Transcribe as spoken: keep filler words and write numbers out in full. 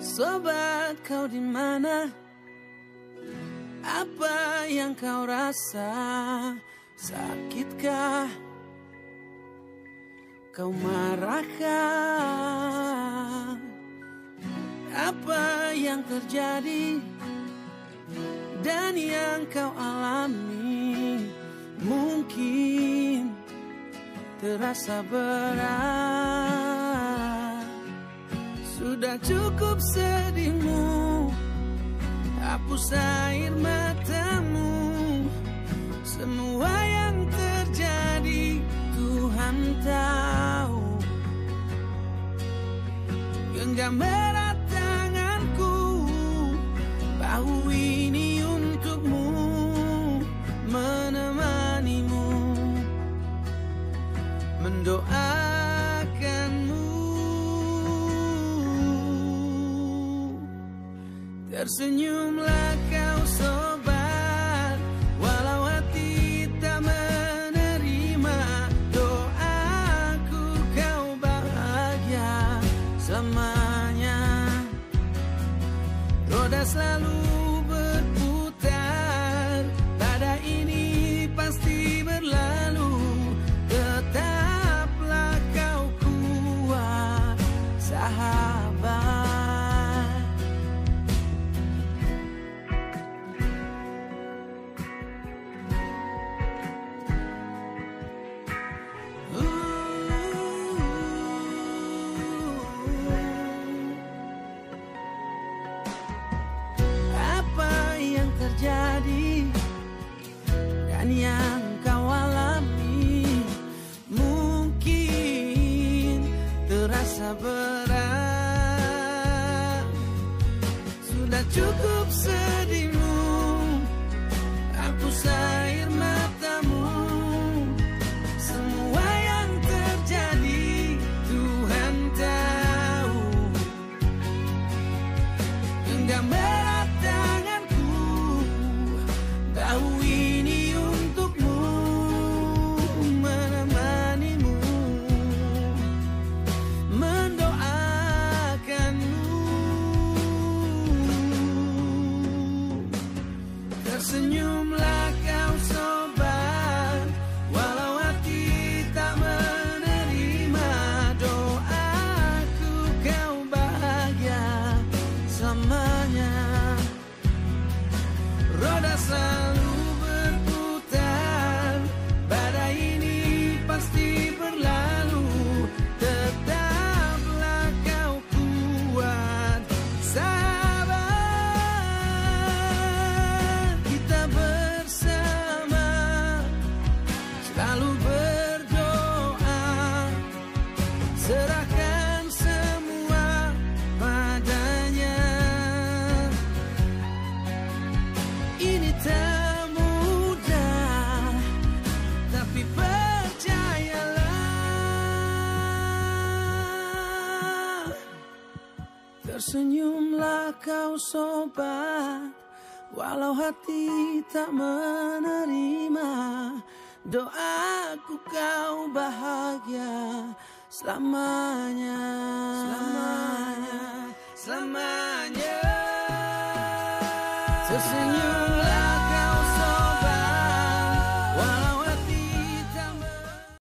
Sobat, kau di mana? Apa yang kau rasa? Sakitkah? Kau marahkah? Apa yang terjadi dan yang kau alami mungkin terasa berat. Sudah cukup sedihmu, hapus air matamu. Semua yang terjadi Tuhan tahu. Genggam erat tanganku, bahu ini untukmu, menemanimu, mendoakanmu. Tersenyumlah kau sobat, walau hati tak menerima doaku, kau bahagia selamanya. Roda selalu berputar, badai ini pasti berlalu. Tetaplah kau kuat, sahabat. Terjadi dan yang kau alami mungkin terasa berat. Sudah cukup sedihmu, hapus air matamu. Semua yang terjadi Tuhan tahu. Genggam erat tanganku, bahu ini untukmu, menemanimu, mendoakanmu. Tersenyumlah kau sobat, walau hati tak menerima doaku, kau bahagia selamanya. Roda selalu berputar, badai ini pasti berlalu. Tetaplah kau kuat, sahabat. Kita bersama selalu berdoa, serahkan semua padanya. Ini tak mudah, tapi percayalah. Tersenyumlah kau sobat, walau hati tak menerima doaku, kau bahagia selamanya. Selamanya, selamanya. Tersenyum